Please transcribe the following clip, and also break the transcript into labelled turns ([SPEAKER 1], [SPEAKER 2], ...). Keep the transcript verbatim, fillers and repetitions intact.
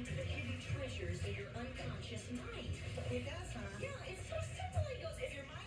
[SPEAKER 1] into the hidden treasures in your unconscious mind.
[SPEAKER 2] It does, huh?
[SPEAKER 1] Yeah, it's so simple. It goes, if your mind